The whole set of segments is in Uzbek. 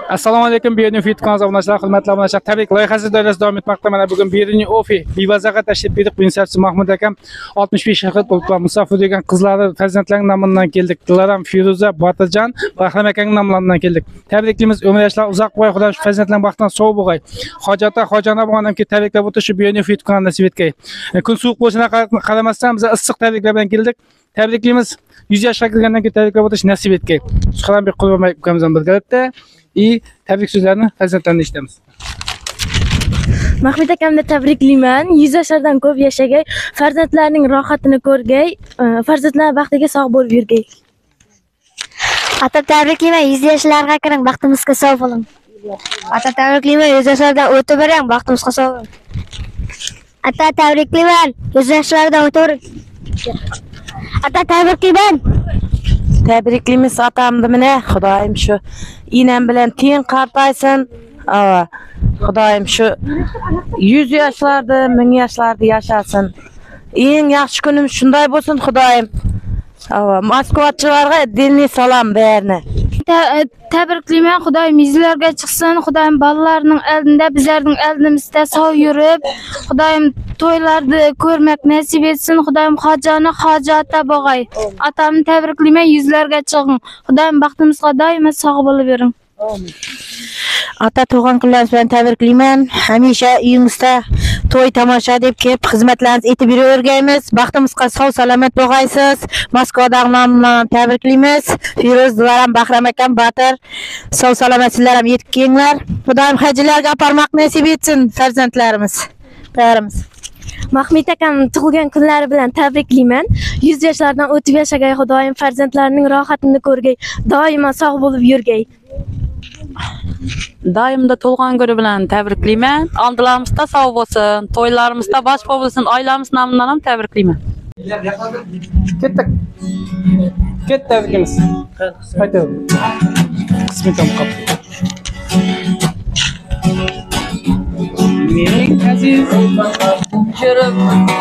Assalomu alaykum, Biyoniy Fit kanalına obunachilar, hurmatli obunachilar. Tabrik loyihasi doirasida davom etmoqda. Mana bugun Biyoniy Ofi Bivazaga tashrif buyurdik. Prinsipchi Mahmud akam 65 yoshga to'lgan musofir degan qizlari farzandlarining nomidan keldik. Dilaram, Firuza, Botirjon, Bahram akaning nomlaridan keldik. Tabriklaymiz, umr yoshlar uzoq bo'y, Xudo shu farzandlarning baxtidan sog' bo'lg'ay. Hojata, xojona bo'lganimki tabriklab o'tish Biyoniy Fit kanalida nasib etgay. Kun sovuq bo'lishine qaramasdan biz issiq tabriklar bilan keldik. Tabriklaymiz. 100 yoshga kirgandan keyin tabriklab o'tish nasib etgay. Suxanbek Qurbonbek ukamizdan birgalikda tebrik so'zlarini farzandlardan eshitamiz. Mahmud akamni tabriklayman. 100 yoshlardan ko'p yashagay, farzandlarining rohatini ko'rgay, farzandlar baxtiga sog' bo'lib yurgay. Ata tabriklayman, 100 yoshlarga kiring, baxtimizga sog' bo'ling. Ata tabriklayman, 100 yoshlardan o'tib boring, baxtimizga sog' bo'ling. Ata tabriklayman, 100 yoshlardan o'tib boring. Ata tabriklayman. Tabriklaymiz atamni mana, Xudoyim shu inam bilan teng qartaysin. Xudoyim shu 100 yoshlarda, 1000 yoshlarda yashasın. Eng yaxshi kunim shunday bo'lsin, Xudoyim. Moskvachilarga dinli salom berni. Tabriklayman, Xudoyim yuzlarga chiqsin, Xudoyim bolalarning oldida, bizlarning oldimizda sog' yurib, Xudoyim to'ylarni ko'rmak nasib etsin, Xudoyim hojani hojatda bo'lg'ay. Atamni tabriklayman, yuzlarga chiqing. Xudoyim baxtimizga doimo sog' bo'lib yuring. Ata tug'an kunlaringiz bilan tabriklayman. Hamisha uyingizda to'y tomosha deb kelib xizmatlaringizni etib yuravergaymiz. Baxtimizga sog' salomat bo'lg'aysiz. Moskvadan nomdan tabriklaymiz. Firuz, Dilaram, Bahram akam, Botir, sog' salomat sizlar ham yetib kelinglar. Xudoyim hajlarga aparmoq nasib etsin farzandlarimiz. Barimiz. Mahmud akam tug'ilgan kunlari bilan tabriklayman. 100 yoshlardan o'tib yashagay, Xudoyim farzandlarining rohatini ko'rgay, doimo sog' bo'lib yurgay. Daimda tug'ilgan kuni bilan tabriklayman. Aldilarimizda sog' bo'lsin, to'ylarimizda bosh bo'lsin, oilamiz nomidan ham tabriklayman. Ketdik. Ket tabrikimiz. Qaytaver. Qismetim qoldi. Mening aziz kirib,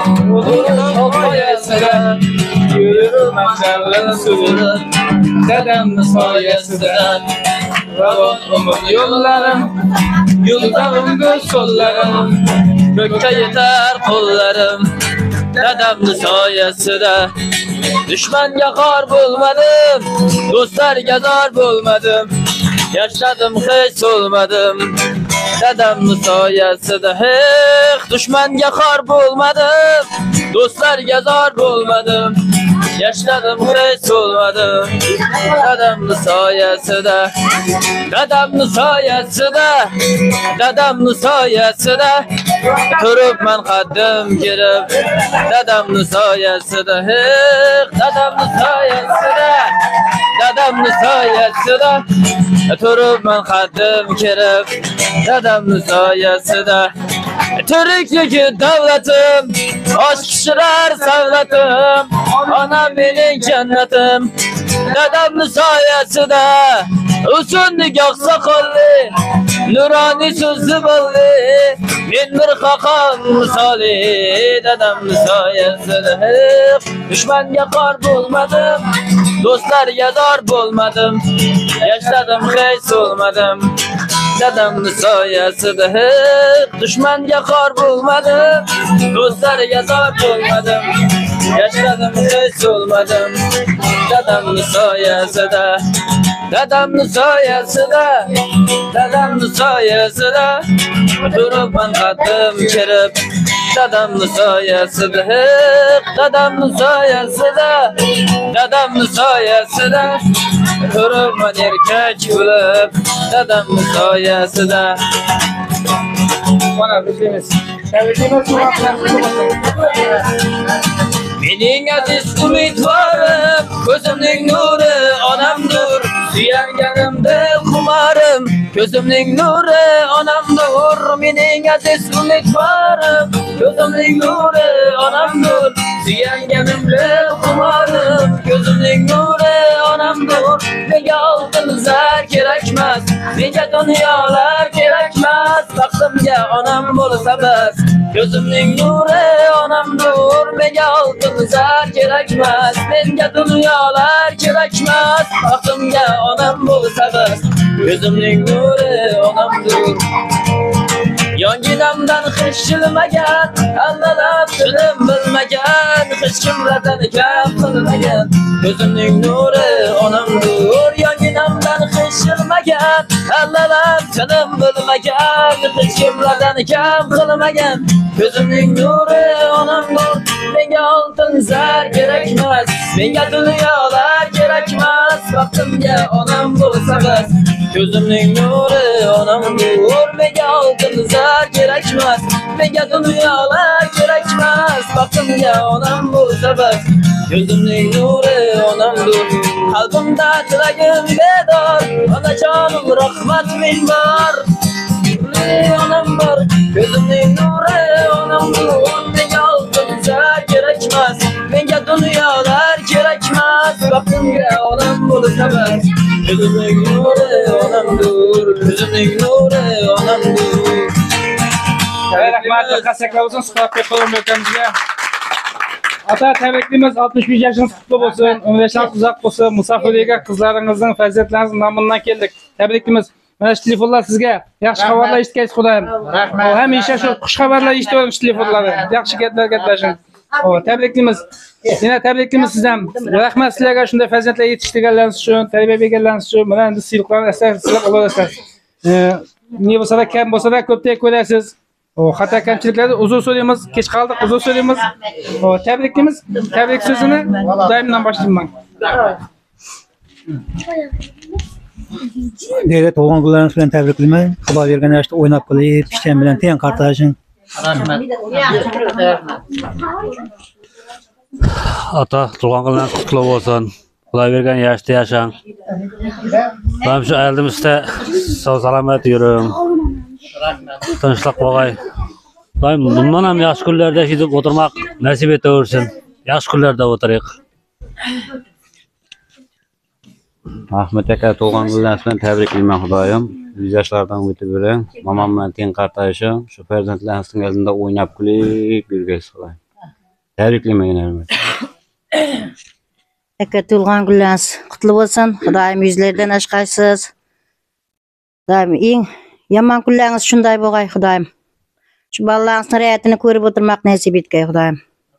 soyasida yurib maqsadlar suvib, dadamning soyasida ravon umr yo'llarim, yo'ldag'imga so'llarim, ko'kka yetar qo'llarim, dadamning soyasida. Düşmanga xor bo'lmadim, do'stlarga zor bo'lmadim, yashadim hech so'lmadim, dadamning soyasida. Hech dushmanga xor bo'lmadim, do'stlarga zor bo'lmadim, yashadim hech so'lmadim, dadamning soyasida. Dadamning soyasida, dadamning soyasida turibman qaddim kirib, dadamning soyasida. Hech dadamning soyasida, dadamning soyasida turibman qaddim kirib, dadamning soyasida. Tirikligi davlatim, osh pishirar savlatim, onam mening jannatim, dadamning soyasida. Uzun nigoh soqolli, nuroniy so'zi bo'ldi, men bir xoqon misoli, dadamning soyasida. Dushmanga xor bo'lmadim, do'stlarga zor bo'lmadim, yashadim hech so'lmadim, dadamning soyasida. Dushmanga xor bo'lmadim, do'stlarga zor bo'lmadim, yashadim hech so'lmadim, dadamning soyasida. Dadamning soyasida, dadamning soyasida turibman qaddim kirib, dadamning soyasida. Dadamning soyasida, dadamning soyasida turibman erkak bo'lib, dadamning soyasida. Mana bizimiz. Mening aziz umidvorim, ko'zimning nuri onamdir, suyanganimda xumarim, ko'zimning nuri onamdir. Mening aziz umidvorim, ko'zimning nuri onamdir, suyanganimda xumarim, ko'zimning nuri onamdir. Menga oltin zar kerakmas, menga dunyolar kerakmas, baxtimga onam bo'lsa bas. Ko'zimning nuri onamdir, menga oltin zar kerakmas, menga dunyolar kerakmas, baxtimga onam bo'lsa bas. Gözümün nuru onamdır. Yonginamdan hiç yılmagan, Allah'lap tülüm bilmegen, hiç kimlerden kam kılmagan. Gözümün nuru onamdır. Yonginamdan hiç yılmagan, Allah'lap tülüm bilmegen, hiç kimlerden kam kılmagan. Gözümün nuru onamdır. Menga altın zar gerekmez, menga dünyalar gerekmez. Baktımga onam bulsa bas. Gözümün nuru onamdır. Menga altın zar gerekmez, menga dünyalar gerekmez. Baktımga onam bulsa bas. Gözümün nuru onamdır. Kalbimde tilagim bedor, ona canım rahmet minbar. Onam var, gözümün nuru onamdır. Menga altın zar gerekmez, menga dünyalar gerekmez. Baktımga onam bulsa bas. Gözümün nuru onamdır. Gözümün nuru onamdır. Rahmat, kasaklar olsun, sıkıntı yapalım ülkemizde. Ata tebrikimiz 61 yaşınız kutlu olsun, ömrünüz uzak olsun. Musafirliğe kızlarınızın, faziletlerinizin namından geldik. Tebrikimiz. Mana shu telefonlar sizga yaxshi xabarlar eshitgaysiz Xudoyim. Rahmat. Hamisha shu xush xabarlar eshitavering shu telefonlarda. Yaxshi gaplar gaplashing. Tabriklaymiz. Yana tabriklaymiz sizdan. Rahmat sizlarga shunday farzandlar yetishtirganlariniz uchun, tarbiya berganlariniz uchun. Mana endi siyliqlarni asrab olaverasiz. Ne bo'lsa da kam bo'lsa da ko'pdek ko'rasiz. Xato kamchiliklarni uzr so'raymiz, kech qoldik, uzr so'raymiz. Tabriklaymiz. Tabrik so'zini Xudoyimdan boshlayman. Devlet oğlan kullarınız bilen tebriklayman. Xudo bergan yoshda o'ynab qilib, pichan bilan teng qartashing. Rahmat. Ata tuğan kıllarınız kutlu olsun. Xudo bergan yaşta yaşang. Ben şu elimizde sağ salamet yürüyün. Tinchlik bo'lg'ay. Bundan ham yaxshi kunlarda yetib o'tirmoq nasib etaversin. Yaxshi kunlarda o'tiraylik. Ahmet aka tug'ilgan kunlaringiz bilan tabriklayman Xudoyim. 100 yoshlardan o'tib yuring. Momam bilan teng qartashing. Shu farzandlaringizning oldida o'ynab kulib yurgaysiz Xudoyim. Tabriklayman yana. Aka tug'ilgan kunlaringiz qutlu bo'lsin. Xudoyim yuzlardan ashqaysiz. Xudoyim eng yomon kunlaringiz shunday bo'lg'ay Xudoyim. Shu bolalaringizning hayotini ko'rib o'tirmoq nasib etgay Xudoyim.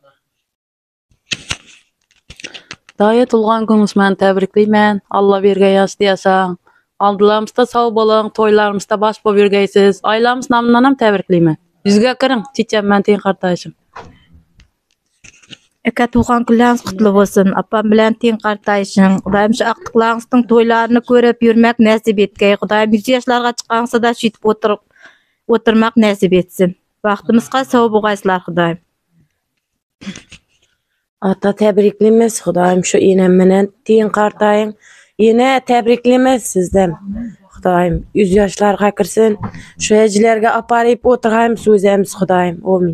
Daya tulğan gününüz mən təbriklayman. Allah bergən yaşlı yaşang. Aldılarımızda sağ bolun, toylarımızda baş bol yürgəysiz. Ailəmiz namından ham təbriklayman. Yüzgə kirin, çiçəm mən teyin qardaşım. Aka tuğan kunlarınız kutlu olsun. Apam bilen teyin qardaşım. Xudoyim şu aqtiqlarınızın toylarını görüp yürmek nasip etgey. Xudoyim 100 yaşlarga chiqqansa da şuytip oturmak nasip etsin. Vaqtimizga sağ bolgaysizlar Xudoyim. Ata təbrikləməz Xudoyim şu inem menen teyin qartayın. Yine təbrikləməz sizdən. Xudoyim 100 yaşlarga kirsin. Şu ejlerge aparıp oturayım sözemiz Xudoyim. Amin.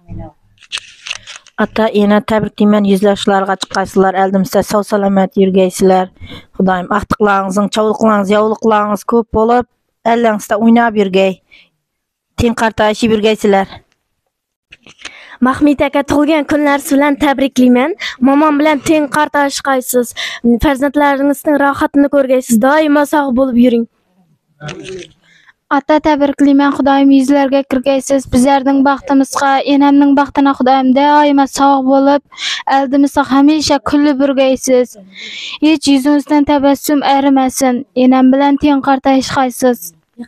Ata yine təbriklayman 100 yaşlarga chiqqaysizlar. Eldimizde sağ salamat yürgeysizler. Xudoyim aqtiqlarınızın, çavuluqlarınız, yavuluqlarınız köp bolup, ellerinizde oynap yürgey. Teyin qartayışıp yürgeysizler. Mahmud aka tug'ilgan kunlaringiz bilan tabriklayman. Momam bilan teng qartashqaysiz. Farzandlaringizning rohatini ko'rgaysiz. Doimo sog' bo'lib yuring. Ata tabriklayman. Xudoyim yuzlarga kirgaysiz. Bizlarning baxtimizga, enamning baxtına Xudoyim doimo sog' bo'lib, eldimizga hamisha kulib yurgaysiz. Hech yuzingizdan tabassum arimasin. Enam bilan teng qartashqaysiz.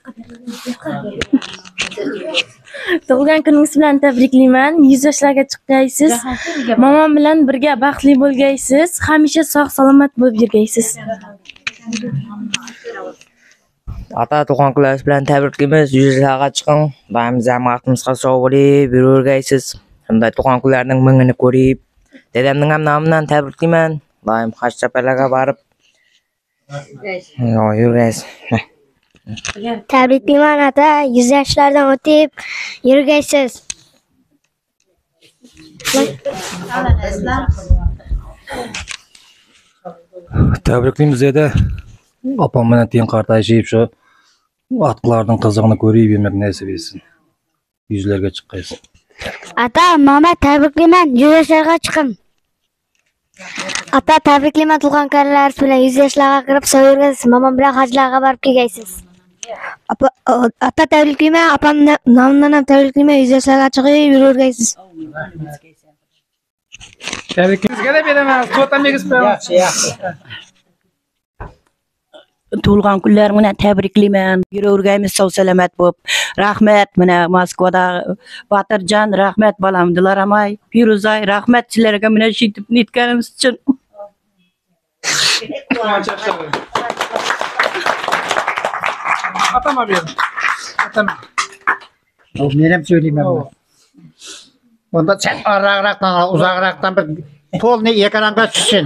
Tug'ilgan kuningiz bilan tabriklayman. 100 yoshlarga chiqqaysiz. Momam bilan birga baxtli bo'lgaysiz. Hamisha sog' salomat bo'lib yurgaysiz. Ata tug'ilgan kuningiz bilan tabriklaymiz. 100 yoshlarga chiqing. Doimiz ham vaqtimizga sog' bo'lib yurgaysiz. Shunday tug'ilgan kunlarning mingini ko'rib, dedamning ham nomidan tabriklayman. Doim haj safarlarga borib yurgaysiz. Tabriklayman ata, 100 yoshlardan o'tib yurgaysiz. Tabriklaymiz dedi. Apam bilan teng qartashib shu atqlarning qizig'ini ko'rib yurmak nasib etsin. Yuzlarga chiqqaysiz. Ata, mama tabriklayman. 100 yoshlarga chiqing. Ata tabriklayman tug'an kunlaringiz bilan 100 yoshlarga kirib so'yirgasiz. Mamam bilan hajlarga borib kelgaysiz. Ata tabriklayman, opam nomidan ham tabriklayman 100 yoshlarga chiqib yuravergaysiz. Tabrikingizga da beraman. To'tamingiz bilan. Yaxshi. Tug'ilgan kunlar bilan tabriklayman. Yuravergaymiz sog' salomat bo'lib. Rahmat, mana Moskvada Batirjon, rahmat balam Dilaramay, Firuzay, rahmat sizlarga mana shitib netganimiz uchun. Atama bir. Atama. Menem söyleyeyim. Onda sen araqraqdan, uzaqraqdan bir polni ekranga tushsin.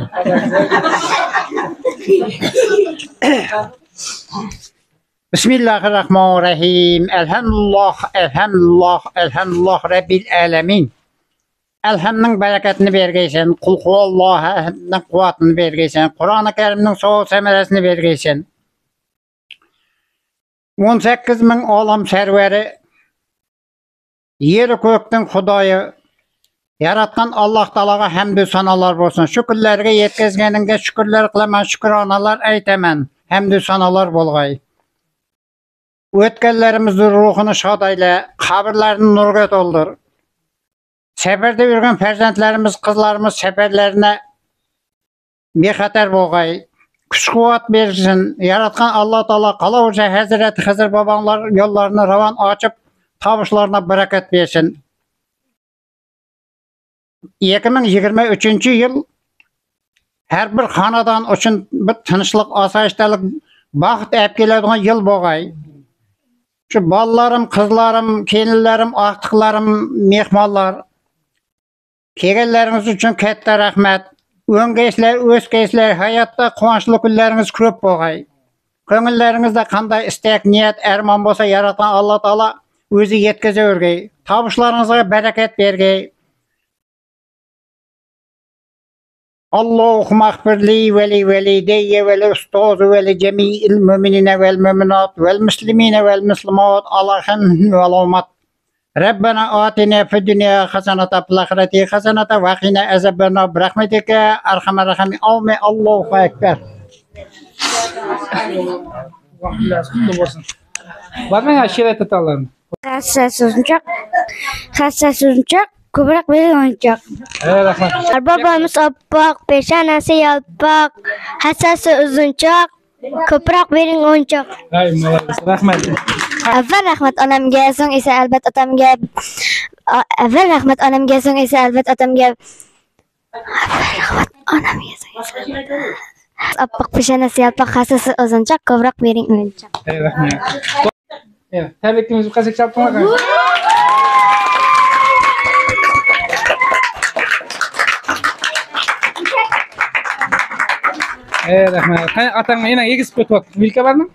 Bismillahirrahmanirrahim. Elhamdülillah Rabbil alamin. Elhamdülillah bereketini bergeysen, kul huvallaha kuvvetini bergeysen, Kur'an-ı Kerim'nin soğuk semeresini bergeysen. 18 bin olam serveri, yeri köktün Hudayı, yaratkan Allah Ta'alaga hamdü sanalar bolsun. Şükürlerge yetkizgeninde şükürler kılaman, şükranalar aytemen, hamdü sanalar bolgay. Ötkenlerimizin ruhunu şad eyle, kabirlerini nurga doldur. Seferde yürgen perzentlerimiz, kızlarımız seferlerine bexater bolgay. Güç kuvvet versin. Yaratkan Allah Ta'ala Kalavurca Hazreti Hızır babanlar yollarını ravan açıp tabuşlarına bereket versin. 2023 yıl her bir hanadan için bir tinçlik, asayiştelik, baxt ep keladigan yıl bolgay. Şu ballarım, kızlarım, kelinlerim, aktıklarım, mehmanlar, kelgenleriniz için katta rahmet. Öngeyisler, özgeyisler, hayatta kuvançlı günleriniz köp bolgay. Köngüllerinizde kanday istek, niyet, erman bolsa yaratan Allah Taala özü yetkize örgey. Tabuşlarınıza bereket bergey. Allahümme akbirli veli velideyye veli ustazu veli cemi'il müminine vel müminat vel muslimine vel muslimat Allah'ın vel umat. Rabbena atina fid dunya hasanatan fil ahireti hasanatan ve qina azabannar birahmetike erhamer rahimin. Amin. Allahu ekber. Var mı aşiret atalarım? Hassasızcak, kubrak bir oyuncak. Evet, rahmet. Babamız appak, peşanesi yalpak, hassası uzuncak, kubrak bir oyuncak. Rahmet. Evvel rahmet anamga, so'ng esa albat otamga. Evvel rahmet anamga, so'ng esa albat otamga. Evvel rahmet anamga, so'ng esa appak, peşanesi yalpak, hassası uzuncak, kubrak bir oyuncak. Evet, rahmet. Evet, tebriklerimizi bu kazık çarptırmak. Evet, rahmet. Hani atanla yine yegis kötü bak. Vilke var mı?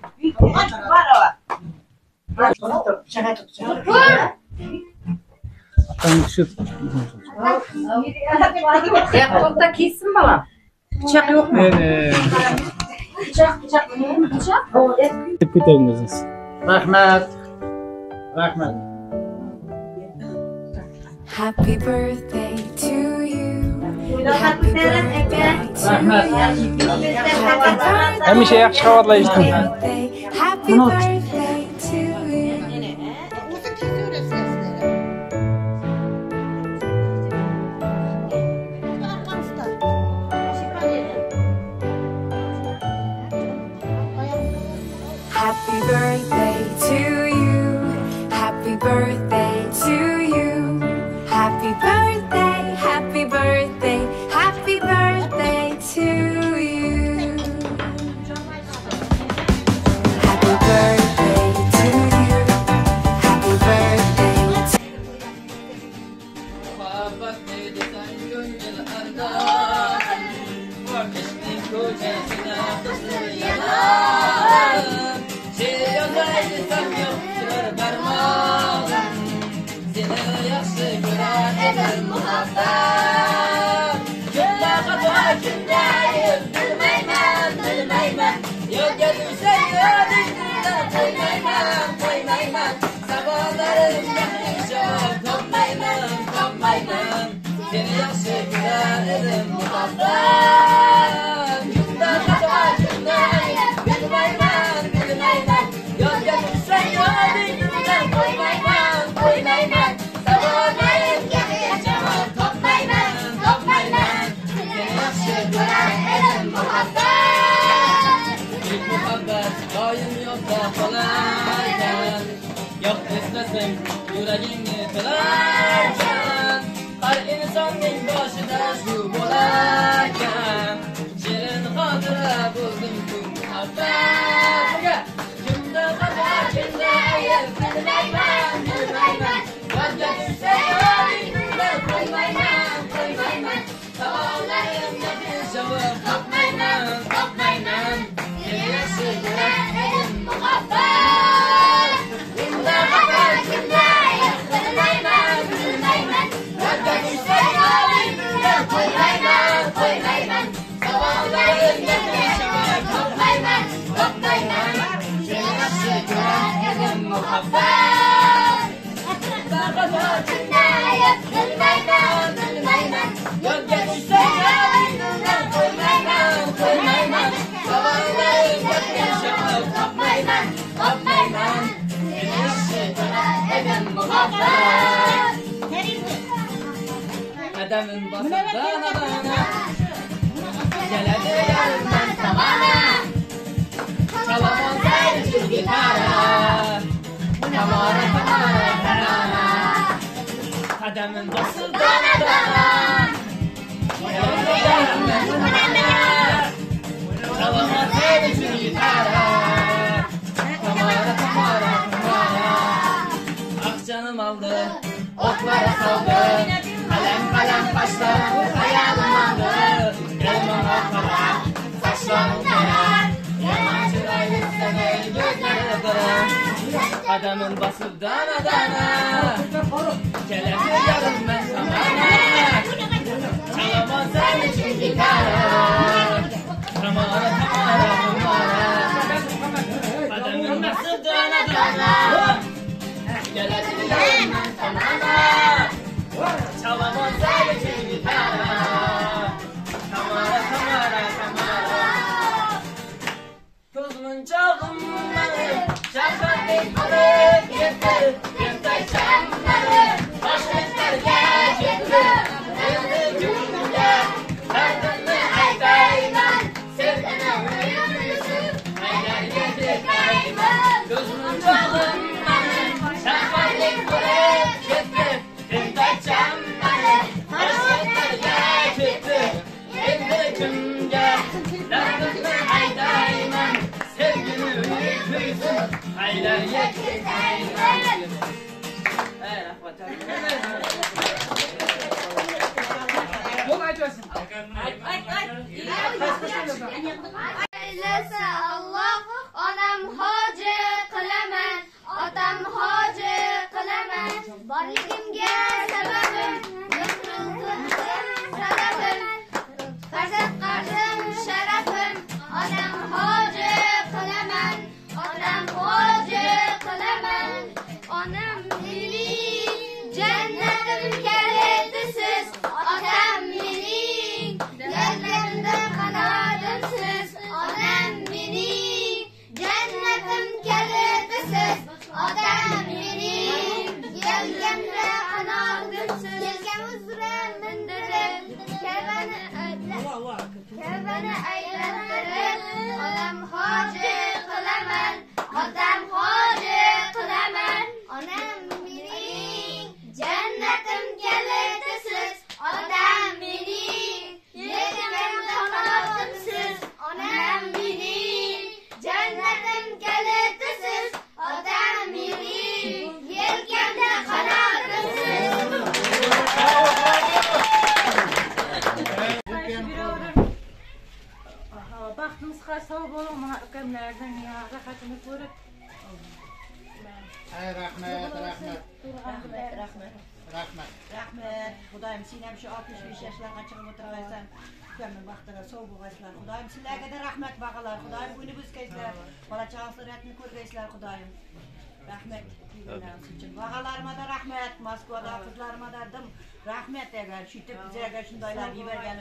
Atan şu. Yakında kessin bana. Bıçak yok mu? Evet. Bıçak. Kötüğünüzüz. Rahmet. Rahmet. Happy birthday to you. Happy birthday to you. Hemşe yaxşı havalayıştın. Happy birthday to you. Happy birthday to you. Happy birthday to you. Happy birthday, happy birthday, happy birthday to you. Happy birthday to you. Happy birthday to Seni yaxşı güler edim muhabbat. Kimda xato, kimda ayb, bilmayman, bilmayman. Yodga tushsa yodingdan qo'ymayman, qo'ymayman. Savollarimga hech javob topmayman, topmayman. Seni yaxshi ko'rar edim muhabbat. Ilk muhabbat doim yodda qolarkan. Yo'q eslasang yuragingni tilarkan. Har insonning boshida shu bo'larkan. Shirin xotira bo'ldim-ku muhabbat. Kimda xato, kimda ayb, bilmayman, bilmayman. Yodga tushsa yodingdan qo'ymayman, qo'ymayman. Savollarimga hech javob topmayman, topmayman. Seni yaxshi ko'rar edim muhabbat. Kimda xato, kimda ayb, bilmayman, bilmayman. Yodga tushsa yodingdan qo'ymayman, qo'ymayman. Savollarimga hech javob topmayman, topmayman. Seni yaxshi ko'rar edim muhabbat. Kimda xato, kimda ayb, bilmayman, bilmayman. Yodga tushsa yodingdan qo'ymayman, qo'ymayman. Savollarimga hech javob topmayman, topmayman. Seni yaxshi ko'rar edim muhabbat. Qadamim bosib dona-dona keladi yarimdan tomona. Chalaman sayri gitara, tomora, tomora, tarana. Qadamim bosib dona-dona keladi yarimdan tomona. Chalaman sayri gitara, tomora, tomora, tomora. Aqchanim oldi, o'tlara soldi. Qalam başlar, hayalim aldı. Elman ortada, saçlarım karar. Yaman çıraylı seni gözleri kırar. Adamın basıp dana-dana keledi yarım ben zamana. Çalamaz sen için gitara. Tamara, tamara, tamara. Adamın basıp dana-dana keledi yarım ben zamana. Çalamaz sen için gitara. Tamara, tamara, tamara. Gözümün çağımları şahane alıp gitti. Yırtay çamları başlıklarga gitti. Endi günümde derdimi aytayman. Sevgini yürüsüp aylarga tekayman. Gözümün çağımları şahane alıp gitti. Yırtay çamları başlıklarga gitti. Endi günümde derdimi aytayman. Sevgini yürüsüp aylarga tekayman. Eylese Allah, onam hoji qilaman, otam hoji qilaman. Borligimga sababim, sababim, farzand qarzim sharafim. Onam hoji qilaman, otam hoji qilaman. Onam mening jannatim kalitisiz, otam mening jannatimda qanotimsiz. Onam mening jannatim kalitisiz, otam mening yelkamda qanotimsiz. Yelkam uzra mindirib, karvoni aylantirib, onam hoji qilaman, otam hoji qilaman. Onam mening jannatim kalitisiz, otam mening yelkamda qanotimsiz. Onam mening jannatim kalitisiz, otam mening yelkamda qanotimsiz. Baxtımızga sağ bolun, mana ökemlerden ya rahatını görüp. Rahmet, rahmet. Rahmet. Xudoyim sen ham shu 65 yoshlarga chiqib o'tiraysan. Ukamning baxtiga sog' bo'lgaysizlar. Xudoyim sizlarga da rahmat bag'alar. Xudoyim kunibizgaysizlar. Bola chaqangizlarni ko'rgaysizlar, Xudoyim. Rahmet. Bağalarıma da rahmet, Moskvada kızlarıma da rahmet eğer şütüp bize şundaylar yibergen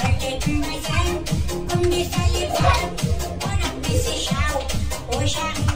Hoje